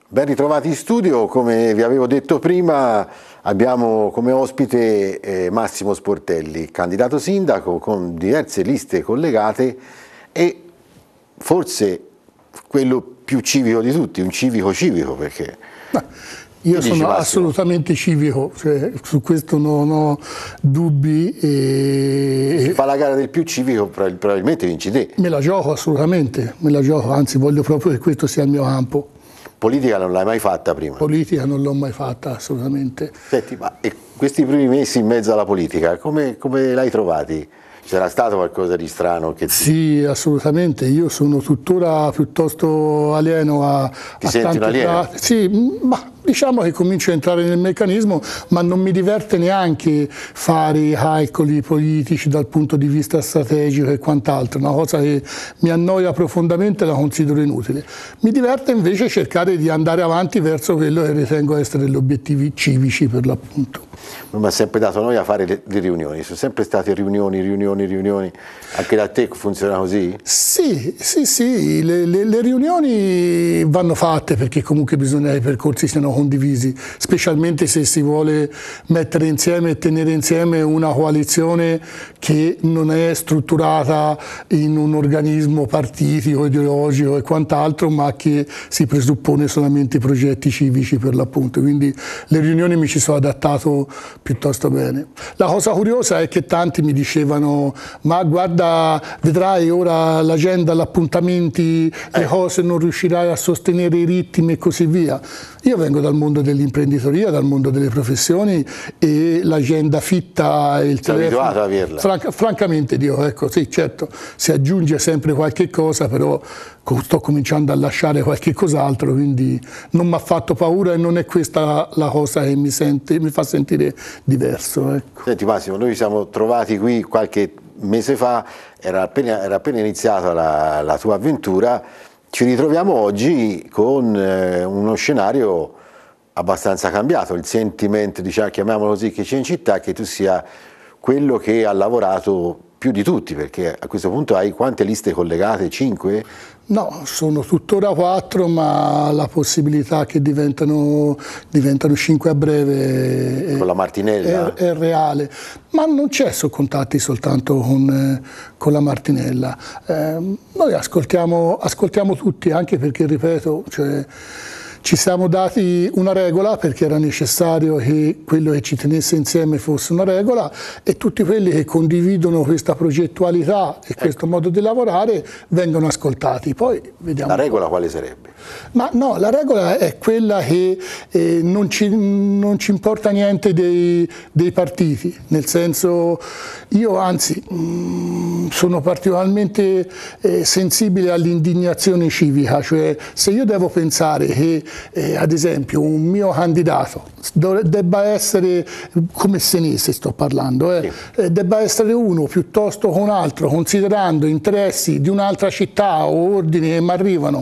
Ben ritrovati in studio. Come vi avevo detto prima, abbiamo come ospite Massimo Sportelli, candidato sindaco con diverse liste collegate e forse quello più civico di tutti, un civico perché... Io sono assolutamente civico, cioè, su questo non ho dubbi. Si fa la gara del più civico, probabilmente vinci te. Me la gioco assolutamente, me la gioco, anzi voglio proprio che questo sia il mio campo. Politica non l'hai mai fatta prima? Politica non l'ho mai fatta assolutamente. Senti, ma questi primi mesi in mezzo alla politica, come l'hai trovati? C'era stato qualcosa di strano? Sì, assolutamente, io sono tuttora piuttosto alieno a senti un alieno? Sì, ma diciamo che comincio a entrare nel meccanismo, ma non mi diverte neanche fare i calcoli politici dal punto di vista strategico e quant'altro, una cosa che mi annoia profondamente e la considero inutile. Mi diverte invece cercare di andare avanti verso quello che ritengo essere gli obiettivi civici per l'appunto. Non mi ha sempre dato noia fare le riunioni, sono sempre state riunioni, anche da te funziona così? Sì, le riunioni vanno fatte perché comunque bisogna che i percorsi siano condivisi, specialmente se si vuole mettere insieme e tenere insieme una coalizione che non è strutturata in un organismo partitico, ideologico e quant'altro, ma che si presuppone solamente progetti civici per l'appunto, quindi le riunioni mi ci sono adattato piuttosto bene. La cosa curiosa è che tanti mi dicevano: ma guarda, vedrai ora l'agenda, gli appuntamenti, le cose, non riuscirai a sostenere i ritmi e così via. Io vengo dal mondo dell'imprenditoria, dal mondo delle professioni e l'agenda fitta e il telefono. Sei abituato ad averla? Francamente dico, ecco, sì, certo, si aggiunge sempre qualche cosa, però sto cominciando a lasciare qualche cos'altro, quindi non mi ha fatto paura e non è questa la cosa che mi fa sentire diverso. Ecco. Senti Massimo, noi ci siamo trovati qui qualche mese fa, era appena iniziata la tua avventura, ci ritroviamo oggi con uno scenario abbastanza cambiato, il sentimento, diciamo, chiamiamolo così, che c'è in città è che tu sia quello che ha lavorato più di tutti, perché a questo punto hai quante liste collegate? 5? No, sono tuttora 4, ma la possibilità che diventano 5 a breve con la Martinella è reale, ma non c'è contatti soltanto con la Martinella. Noi ascoltiamo tutti, anche perché, ripeto, cioè, ci siamo dati una regola perché era necessario che quello che ci tenesse insieme fosse una regola, e tutti quelli che condividono questa progettualità e questo modo di lavorare vengono ascoltati. Poi vediamo. La regola quale sarebbe? Ma no, la regola è quella che non ci importa niente dei partiti, nel senso, io anzi sono particolarmente sensibile all'indignazione civica, cioè se io devo pensare che ad esempio un mio candidato debba essere, come senese sto parlando, debba essere uno piuttosto che un altro, considerando interessi di un'altra città o ordini che mi arrivano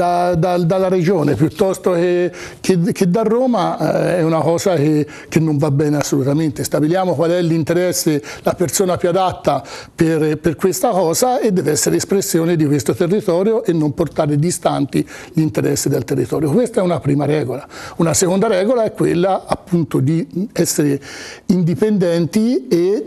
dalla regione piuttosto che da Roma, è una cosa che non va bene assolutamente. Stabiliamo qual è l'interesse, la persona più adatta per questa cosa, e deve essere espressione di questo territorio e non portare distanti gli interessi del territorio. Questa è una prima regola. Una seconda regola è quella appunto di essere indipendenti e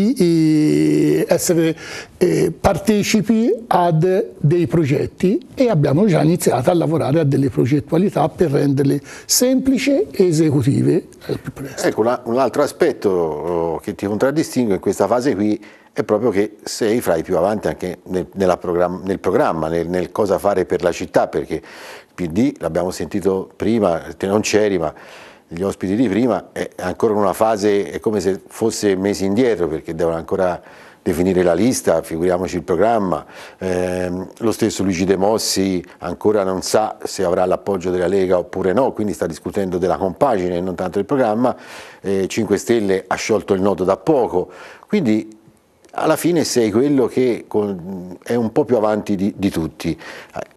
di essere partecipi ad dei progetti, e abbiamo già iniziato a lavorare a delle progettualità per renderle semplici e esecutive al più presto. Ecco, un altro aspetto che ti contraddistingue in questa fase qui è proprio che sei fra i più avanti anche nel programma, nel cosa fare per la città, perché il PD, l'abbiamo sentito prima, te non c'eri, ma gli ospiti di prima, è ancora in una fase, è come se fosse mesi indietro, perché devono ancora definire la lista, figuriamoci il programma. Lo stesso Luigi De Mossi ancora non sa se avrà l'appoggio della Lega oppure no, quindi sta discutendo della compagine e non tanto del programma. 5 Stelle ha sciolto il nodo da poco, quindi alla fine sei quello che è un po' più avanti di tutti.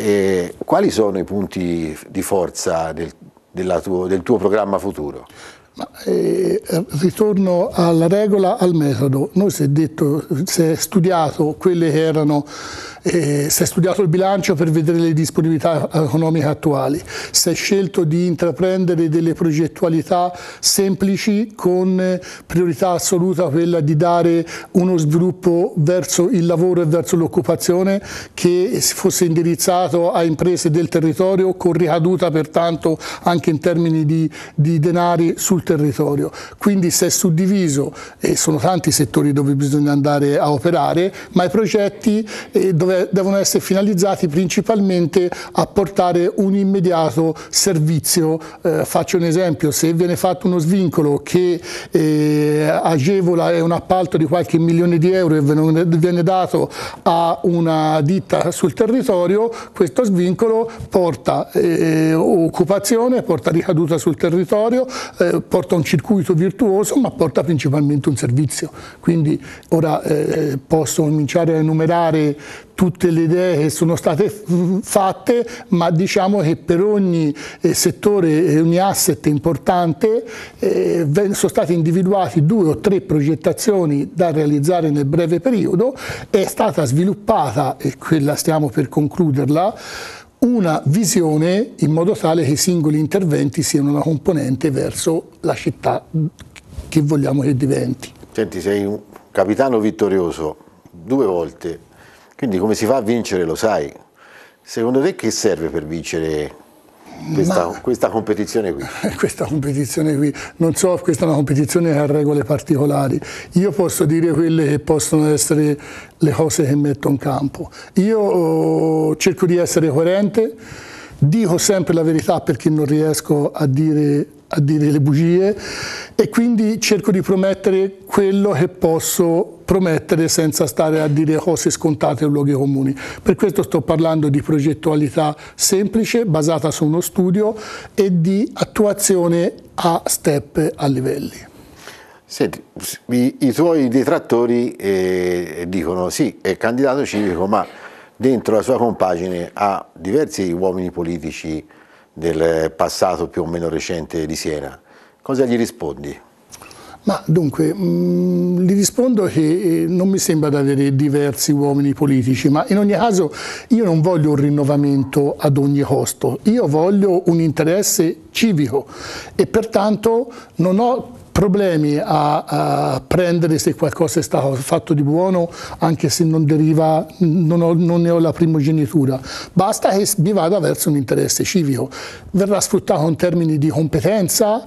Quali sono i punti di forza del tuo programma futuro? Ritorno alla regola, al metodo. Noi si è studiato quelle che erano, si è studiato il bilancio per vedere le disponibilità economiche attuali, si è scelto di intraprendere delle progettualità semplici con priorità assoluta quella di dare uno sviluppo verso il lavoro e verso l'occupazione che fosse indirizzato a imprese del territorio con ricaduta pertanto anche in termini di denari sul territorio. Quindi si è suddiviso, e sono tanti i settori dove bisogna andare a operare, ma i progetti devono essere finalizzati principalmente a portare un immediato servizio. Faccio un esempio: se viene fatto uno svincolo che agevola un appalto di qualche milione di euro e viene dato a una ditta sul territorio, questo svincolo porta occupazione, porta ricaduta sul territorio, porta un circuito virtuoso, ma porta principalmente un servizio. Quindi ora posso cominciare a enumerare tutte le idee che sono state fatte, ma diciamo che per ogni settore, ogni asset importante sono state individuati 2 o 3 progettazioni da realizzare nel breve periodo. È stata sviluppata, e quella stiamo per concluderla, una visione in modo tale che i singoli interventi siano una componente verso la città che vogliamo che diventi. Senti, sei un capitano vittorioso 2 volte, quindi come si fa a vincere lo sai. Secondo te che serve per vincere questa competizione qui? Questa competizione qui, non so, questa è una competizione che ha regole particolari. Io posso dire quelle che possono essere le cose che metto in campo. Io cerco di essere coerente, dico sempre la verità perché non riesco a dire le bugie, e quindi cerco di promettere quello che posso promettere senza stare a dire cose scontate o luoghi comuni. Per questo sto parlando di progettualità semplice, basata su uno studio, e di attuazione a step, a livelli. Senti, i tuoi detrattori dicono sì, è candidato civico, ma dentro la sua compagine ha diversi uomini politici del passato più o meno recente di Siena. Cosa gli rispondi? Ma dunque, gli rispondo che non mi sembra di avere diversi uomini politici, ma in ogni caso io non voglio un rinnovamento ad ogni costo, io voglio un interesse civico e pertanto non ho problemi a prendere se qualcosa è stato fatto di buono, anche se non deriva, non ne ho la primogenitura. Basta che mi vada verso un interesse civico. Verrà sfruttato in termini di competenza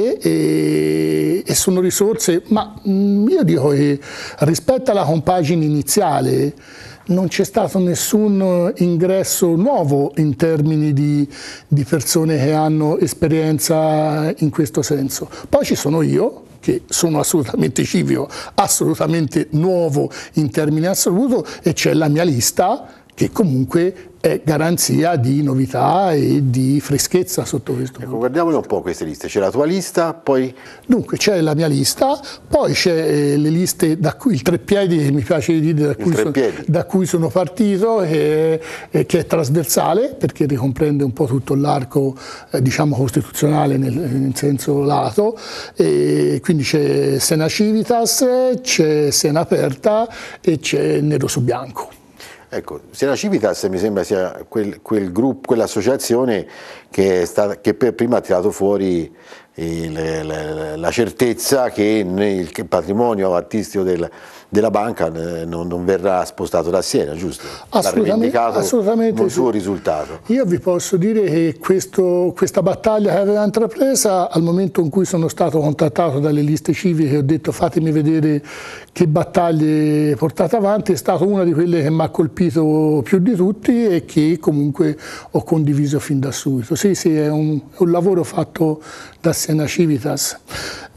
e sono risorse, ma io dico che rispetto alla compagine iniziale non c'è stato nessun ingresso nuovo in termini di persone che hanno esperienza in questo senso. Poi ci sono io, che sono assolutamente civico, assolutamente nuovo in termini assoluto, e c'è la mia lista che comunque è garanzia di novità e di freschezza sotto questo punto. Guardiamole un po' queste liste. C'è la tua lista, poi? Dunque c'è la mia lista, poi c'è le liste da cui il treppiedi, che mi piace dire da cui sono partito, che è trasversale perché ricomprende un po' tutto l'arco diciamo costituzionale nel senso lato, e quindi c'è Siena Civitas, c'è Siena Aperta e c'è Nero su Bianco. Ecco, Siena Civitas mi sembra sia quel gruppo, quell'associazione che prima ha tirato fuori la certezza che il patrimonio artistico della banca non verrà spostato da Siena, giusto? Assolutamente, assolutamente un suo risultato. Io vi posso dire che questa battaglia che aveva intrapresa, al momento in cui sono stato contattato dalle liste civiche e ho detto fatemi vedere che battaglie portate avanti, è stata una di quelle che mi ha colpito più di tutti e che comunque ho condiviso fin da subito. Sì, è un lavoro fatto da Siena Civitas.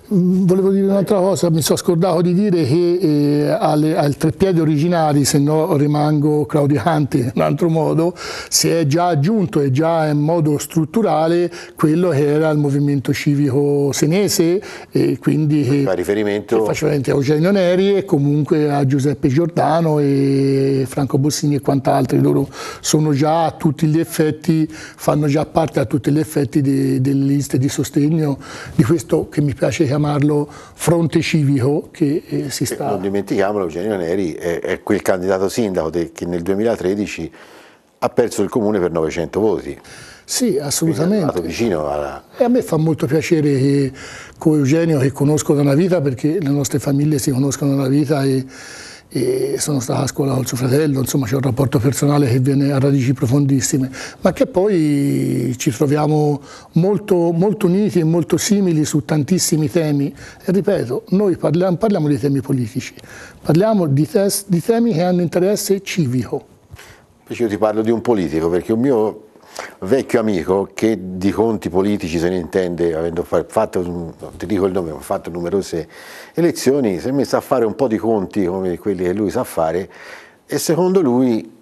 volevo dire un'altra cosa, mi sono scordato di dire che al Treppiedi originari, se no rimango claudicante in un altro modo, si è già aggiunto e già in modo strutturale quello che era il movimento civico senese, e quindi che faceva riferimento a Eugenio Neri e comunque a Giuseppe Giordano e Franco Bossini e quant'altri. Loro sono già a tutti gli effetti, fanno già parte a tutti gli effetti delle liste di sostegno di questo che mi piace chiamarlo fronte civico che si sta... Non dimentichiamolo, Eugenio Neri è quel candidato sindaco che nel 2013 ha perso il comune per 900 voti. Sì, assolutamente. Vicino alla... E a me fa molto piacere che con Eugenio, che conosco da una vita, perché le nostre famiglie si conoscono da una vita e sono stato a scuola con suo fratello, insomma c'è un rapporto personale che viene a radici profondissime, ma che poi ci troviamo molto, molto uniti e molto simili su tantissimi temi. E ripeto, noi parliamo di temi politici, parliamo di temi che hanno interesse civico. Invece io ti parlo di un politico, perché un mio vecchio amico che di conti politici se ne intende, avendo fatto, non ti dico il nome, ma ha fatto numerose elezioni, si è messo a fare un po' di conti come quelli che lui sa fare, e secondo lui,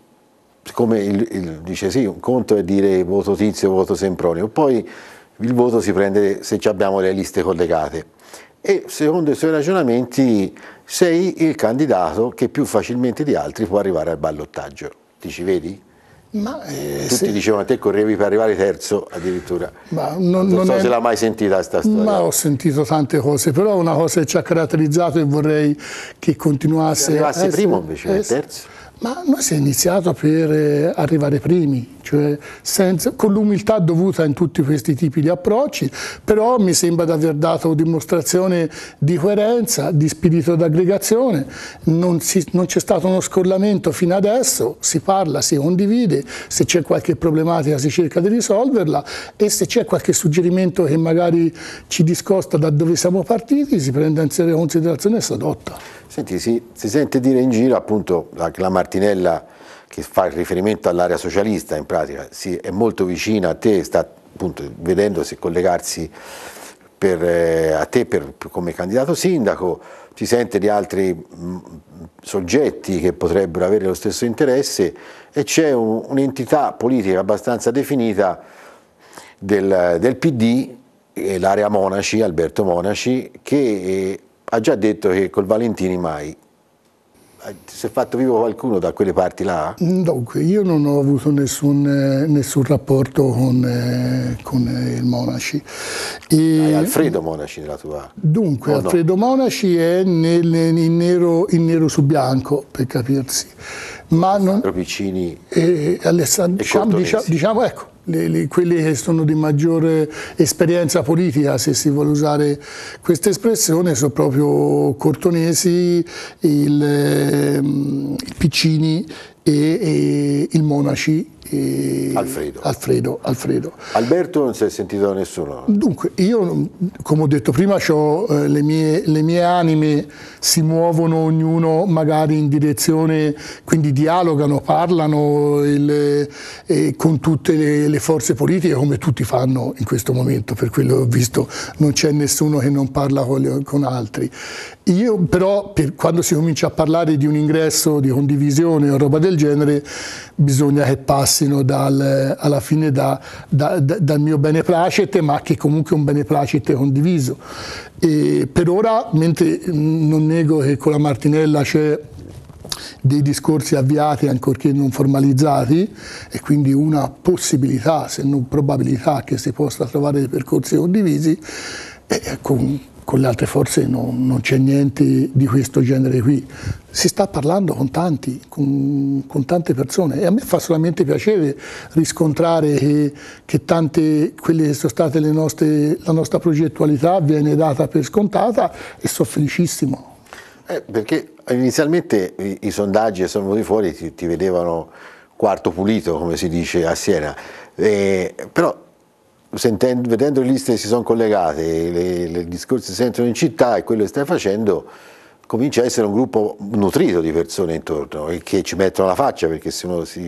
come dice sì, un conto è dire voto Tizio, voto Sempronio, poi il voto si prende se abbiamo le liste collegate, e secondo i suoi ragionamenti sei il candidato che più facilmente di altri può arrivare al ballottaggio. Ti ci vedi? Ma, tutti dicevano a te correvi per arrivare terzo addirittura, ma non so se l'ha mai sentita questa storia. Ma ho sentito tante cose, però una cosa che ci ha caratterizzato e vorrei che continuasse. Se arrivasse primo invece terzo. Ma noi si è iniziato per arrivare primi, cioè con l'umiltà dovuta in tutti questi tipi di approcci, però mi sembra di aver dato dimostrazione di coerenza, di spirito d'aggregazione, non c'è stato uno scollamento fino adesso, si parla, si condivide, se c'è qualche problematica si cerca di risolverla e se c'è qualche suggerimento che magari ci discosta da dove siamo partiti si prende in considerazione e si adotta. Senti, si sente dire in giro appunto la Martinella, che fa riferimento all'area socialista in pratica, è molto vicina a te, sta appunto vedendo se collegarsi a te come candidato sindaco, si sente di altri soggetti che potrebbero avere lo stesso interesse e c'è un'entità politica abbastanza definita del PD, l'area Monaci, Alberto Monaci, che ha già detto che col Valentini mai. Si è fatto vivo qualcuno da quelle parti là? Dunque, io non ho avuto nessun rapporto con il Monaci. Hai Alfredo Monaci nella tua... Dunque, Alfredo Monaci è in nero su bianco, per capirsi. Ma Alessandro Piccini diciamo ecco, quelli che sono di maggiore esperienza politica, se si vuole usare questa espressione, sono proprio Cortonesi, il Piccini e il Monaci. Alfredo. Alberto non si è sentito da nessuno? Dunque, io, come ho detto prima, le mie anime si muovono ognuno magari in direzione, quindi dialogano, parlano con tutte le forze politiche, come tutti fanno in questo momento, per quello che ho visto non c'è nessuno che non parla con altri. Io però, quando si comincia a parlare di un ingresso, di condivisione o roba del genere, bisogna che passino alla fine dal mio beneplacete, ma che comunque è un beneplacete condiviso. E per ora, mentre non nego che con la Martinella c'è dei discorsi avviati ancorché non formalizzati e quindi una possibilità, se non probabilità, che si possa trovare dei percorsi condivisi, con le altre forze non c'è niente di questo genere qui. Si sta parlando con tanti, con tante persone e a me fa solamente piacere riscontrare che tante, quelle che sono state la nostra progettualità viene data per scontata e sono felicissimo. Perché inizialmente i sondaggi che sono venuti fuori ti vedevano quarto pulito, come si dice a Siena, però vedendo le liste che si sono collegate, i discorsi si sentono in città e quello che stai facendo, comincia a essere un gruppo nutrito di persone intorno e che ci mettono la faccia, perché se uno si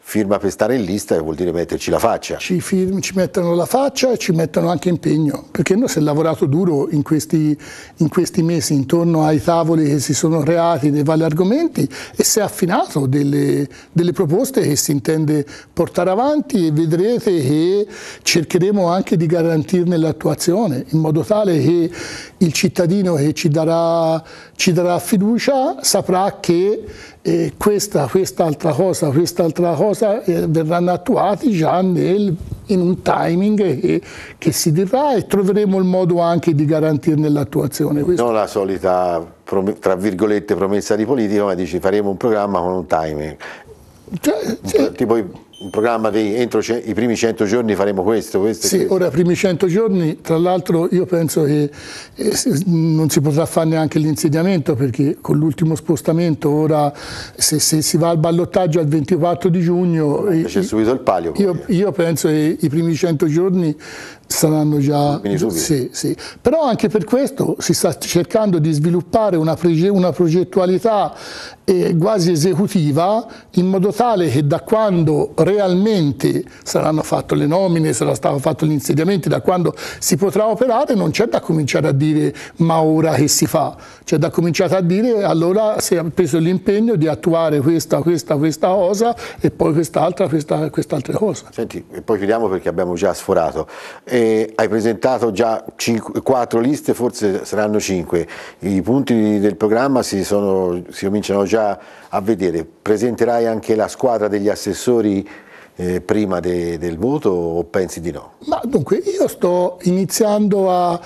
firma per stare in lista vuol dire metterci la faccia. Ci mettono la faccia e ci mettono anche impegno, perché noi si è lavorato duro in questi mesi intorno ai tavoli che si sono creati nei vari argomenti e si è affinato delle proposte che si intende portare avanti, e vedrete che cercheremo anche di garantirne l'attuazione, in modo tale che il cittadino che ci darà fiducia saprà che quest'altra cosa verranno attuati già in un timing che si dirà, e troveremo il modo anche di garantirne l'attuazione. Non la solita, tra virgolette, promessa di politica, ma dici faremo un programma con un timing. Cioè, tipo un programma di entro i primi 100 giorni faremo questo. Sì, ora i primi 100 giorni, tra l'altro io penso che non si potrà fare neanche l'insediamento, perché con l'ultimo spostamento ora se si va al ballottaggio al 24 di giugno c'è subito il palio. Io penso che i primi 100 giorni saranno già, sì. Però anche per questo si sta cercando di sviluppare una progettualità quasi esecutiva, in modo tale che da quando realmente saranno fatte le nomine, sarà stato fatto l'insediamento, da quando si potrà operare, non c'è da cominciare a dire ma ora che si fa, c'è da cominciare a dire allora si è preso l'impegno di attuare questa cosa e poi quest'altra cosa. Senti, e poi chiudiamo perché abbiamo già sforato. Hai presentato già 4 liste, forse saranno 5. I punti del programma si cominciano già a vedere. Presenterai anche la squadra degli assessori prima del voto o pensi di no? Ma dunque, io sto iniziando a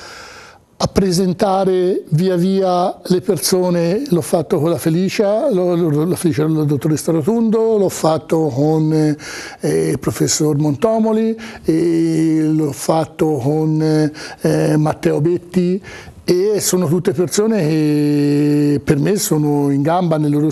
presentare via via le persone. L'ho fatto con la Felicia, la dottoressa Rotundo, l'ho fatto con il professor Montomoli, l'ho fatto con Matteo Betti, e sono tutte persone che per me sono in gamba nel loro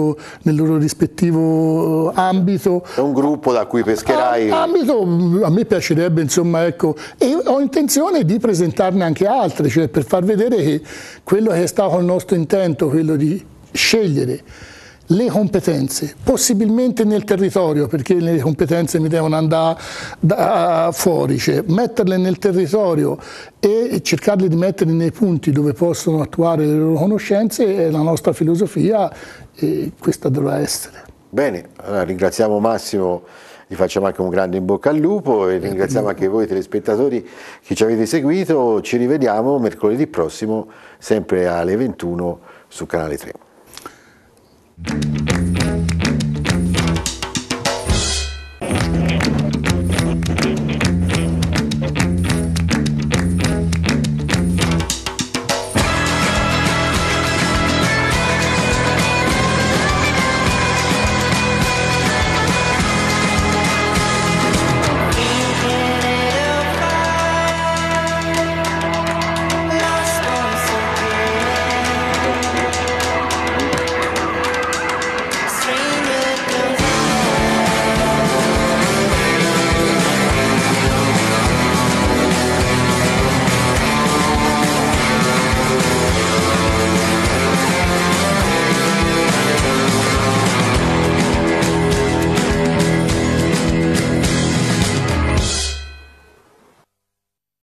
rispettivo ambito. È un gruppo da cui pescherai? Ambito, a me piacerebbe, insomma, ecco, e ho intenzione di presentarne anche altre, cioè per far vedere che quello che è stato il nostro intento, quello di scegliere le competenze, possibilmente nel territorio, perché le competenze mi devono andare fuori, cioè metterle nel territorio e cercarle di metterle nei punti dove possono attuare le loro conoscenze, è la nostra filosofia e questa dovrà essere. Bene, allora ringraziamo Massimo, gli facciamo anche un grande in bocca al lupo e ringraziamo anche voi telespettatori che ci avete seguito. Ci rivediamo mercoledì prossimo, sempre alle 21 su Canale 3.